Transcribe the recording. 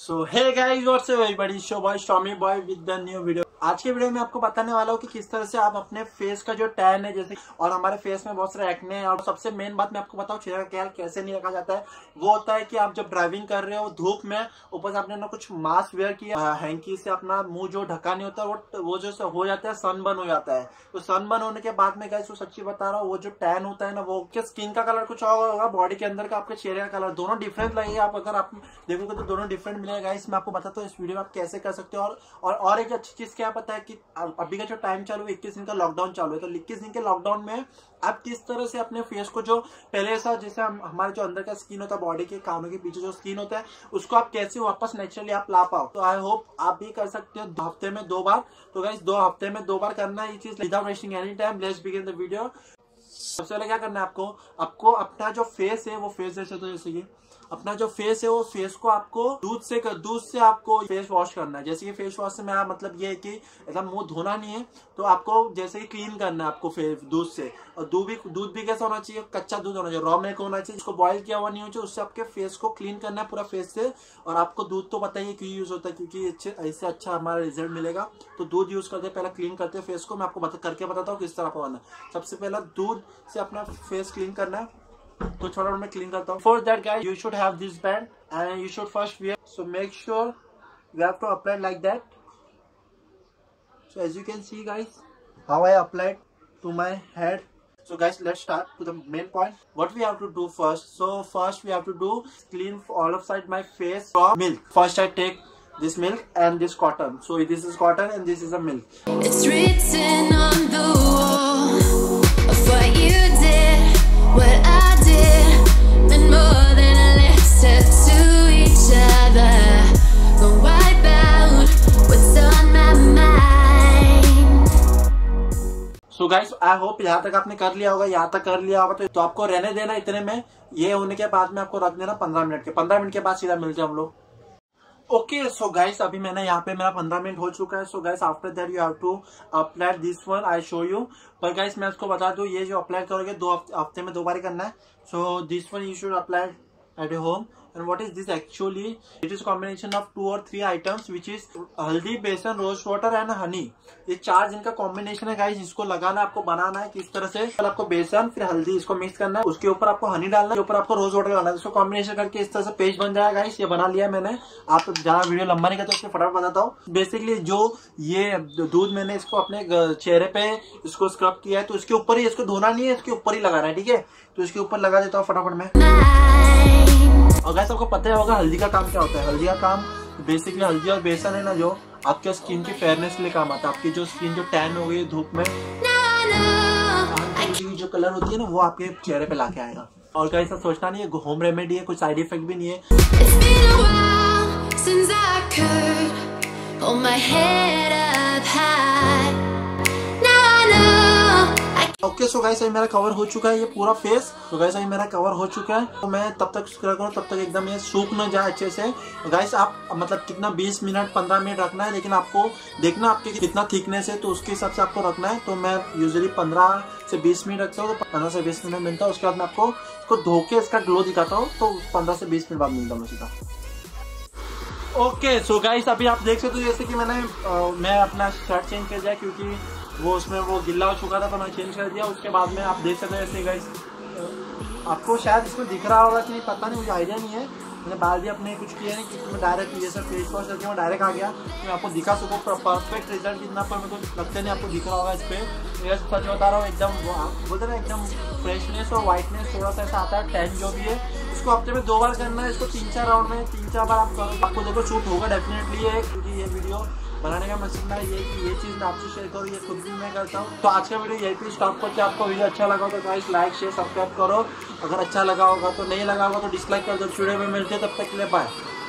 So hey guys what's up everybody, show boy Shomi boy with the new video. आज के video में आपको बताने वाला हूँ कि किस तरह से आप अपने फेस का जो टैन है जैसे और हमारे फेस में बहुत सारे एक्ने है, और सबसे मेन बात मैं आपको बताऊँ चेहरे का ख्याल कैसे नहीं रखा जाता है। वो होता है कि आप जब ड्राइविंग कर रहे हो धूप में, ऊपर से आपने ना कुछ मास्क वेयर किया, हैंकी से अपना मुंह जो ढका नहीं होता वो जो हो जाता है सनबर्न हो जाता है। तो सनबर्न होने के बाद में गाइस सच्ची बता रहा हूँ वो जो टैन होता है ना, वो स्किन का कलर कुछ और होगा, बॉडी के अंदर का आपके चेहरे का कलर दोनों डिफरेंट लगेगा। आप अगर आप देखोगे तो दोनों डिफरेंट मिलेगा। गाइस मैं आपको बताता हूँ इस वीडियो में आप कैसे कर सकते हो। और एक अच्छी चीज क्या पता है कि अभी का जो टाइम चालू है 21 दिन का लॉकडाउन चालू है, तो 21 दिन के लॉकडाउन में आप किस तरह से अपने फेस को जो पहले ऐसा जैसे हमारे जो अंदर का स्किन होता है, बॉडी के कानों के पीछे जो स्किन होता है, उसको आप कैसे वापस नेचुरली आप ला पाओ। तो आई होप आप भी कर सकते हो हफ्ते में 2 बार। तो गाइस 2 हफ्ते में 2 बार करना है ये चीज। Without wasting any time let's begin the video. सबसे पहले क्या करना है आपको अपना जो फेस है वो फेस जैसे कि अपना जो फेस है वो फेस को आपको दूध से आपको फेस वॉश करना है। जैसे कि फेस वॉश से मेरा मतलब ये है कि ऐसा मुंह धोना नहीं है, तो आपको जैसे कि क्लीन करना है आपको फेस दूध से। और दूध भी कैसा होना चाहिए, कच्चा दूध होना चाहिए, रॉ मिल्क होना चाहिए, जिसको बॉइल किया हुआ नहीं होना चाहिए। उससे आपके फेस को क्लीन करना है पूरा फेस से। और आपको दूध तो बताइए क्यों यूज होता है, क्योंकि ऐसे अच्छा हमारा रिजल्ट मिलेगा। तो दूध यूज करते पहले क्लीन करते हैं फेस को। मैं आपको करके बताता हूँ किस तरह करना है। सबसे पहला दूध से अपना फेस क्लीन करना है, तो छोटा मैं क्लीन करता हूँ। For that guys you should have this band and you should first wear, so make sure you have to apply like that. So as you can see guys how I applied to my head. So guys let's start to the main point. What we have to do first, so first we have to do clean all of side my face from milk. First I take this milk and this cotton. So this is cotton and this is a milk. It's written on the wall of what you did, what I did, and more than a letter to each other. Go wipe out what's on my mind. So guys I hope यहाँ तक आपने कर लिया होगा। यहाँ तक कर लिया होगा तो आपको रहने देना इतने में। ये होने के बाद में आपको रख देना 15 मिनट के। 15 मिनट के बाद सीधा मिलते हैं हम लोग। ओके सो गाइस अभी मैंने यहाँ पे मेरा 15 मिनट हो चुका है। So guys after that you have to apply this one, I show you. पर गाइस मैं इसको बता दूं, ये जो अप्लाई करोगे 2 हफ्ते में 2 बार करना है। So this one you should apply at home. And what is this actually? It is combination of 2 or 3 items which is हल्दी, बेसन, रोज वाटर एंड हनी। ये 4 जिनका कॉम्बिनेशन है गाइस, इसको लगाना है, आपको बनाना है किस तरह से। आपको बेसन फिर हल्दी इसको मिक्स करना है, उसके ऊपर आपको हनी डालना है, ऊपर आपको रोज वाटर डालना है। इसको कॉम्बिनेशन करके इस तरह से पेस्ट बन जाएगा गाइस। ये बना लिया मैंने। आप ज्यादा वीडियो लंबा नहीं करते, उसमें फटाफट बताता हूँ। बेसिकली जो ये दूध मैंने इसको अपने चेहरे पे इसको स्क्रब किया है, तो इसके ऊपर ही इसको धोना नहीं है, इसके ऊपर ही लगाना है, ठीक है। तो इसके ऊपर लगा देता हूँ फटाफट में। और गाइस आपको पता होगा हल्दी का काम क्या होता है। हल्दी का काम बेसिकली हल्दी और बेसन है ना, जो आपके स्किन की फेयरनेस के लिए काम आता है। आपकी जो स्किन जो टैन हो गई धूप में, जो कलर होती है ना, वो आपके चेहरे पे लाके आएगा। और गाइस ऐसा सोचना नहीं है, होम रेमेडी है, कुछ साइड इफेक्ट भी नहीं है। ओके सो गाइस अभी मेरा कवर हो चुका है ये पूरा फेस। तो गाइस अभी मेरा कवर हो चुका है, तो मैं तब तक क्या करूँ, तब तक एकदम ये सूख न जाए अच्छे से। तो गाइस आप मतलब कितना 20 मिनट 15 मिनट रखना है, लेकिन आपको देखना आपके कितना थिकनेस है, तो उसके हिसाब से आपको रखना है। तो मैं यूजुअली 15 से 20 मिनट रखता हूँ, तो 15 से 20 मिनट मिलता है। उसके बाद मैं आपको इसको धो के इसका ग्लो दिखाता हूँ, तो 15 से 20 मिनट बाद मिलता हूँ सीधा। ओके सो गाइस अभी आप देख सकते हो जैसे कि मैं अपना शर्ट चेंज कर दिया, क्योंकि वो उसमें वो गिल्ला हो चुका था, तो मैं चेंज कर दिया। उसके बाद में आप देख सकते हो जैसे गाइस, आपको शायद इसमें दिख रहा होगा कि नहीं पता नहीं, मुझे आइडिया नहीं है। मैंने बाल भी अपने कुछ किया नहीं, क्योंकि मैं डायरेक्ट ये सब फेस वॉश करके मैं डायरेक्ट आ गया। तो मैं आपको दिखा सकूँ परफेक्ट रिजल्ट कितना, पर मेरे को लगता नहीं आपको दिख रहा होगा इस पर। ये सच बता रहा हूँ, एकदम बोलते ना एकदम फ्रेशनेस और वाइटनेस थोड़ा सा ऐसा आता है। टैन जो भी है इसको हफ्ते में 2 बार करना है। इसको 3-4 राउंड में 3-4 बार आप करो, आपको देखो शूट होगा डेफिनेटली है। क्योंकि ये वीडियो बनाने का मकसद ना ये चीज मैं आपसे शेयर करूँ, ये खुद भी मैं करता हूँ। तो आज का वीडियो यही पे स्टॉप करके, आपको वीडियो अच्छा लगा हो तो गाइस लाइक शेयर सब्सक्राइब करो। अगर अच्छा लगा होगा तो, नहीं लगा होगा तो डिसलाइक कर दो। वीडियो में मिलते हैं, तब तक के लिए बाय।